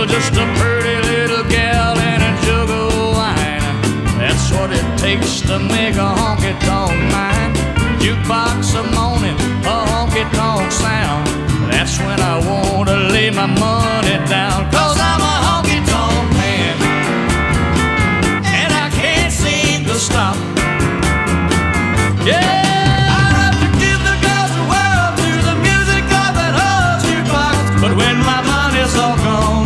Well, just a pretty little gal and a jug of wine. That's what it takes to make a honky-tonk man. Jukebox a moaning, a honky-tonk sound. That's when I want to lay my money down. 'Cause I'm a honky-tonk man, and I can't seem to stop. Yeah! But when my money's all gone,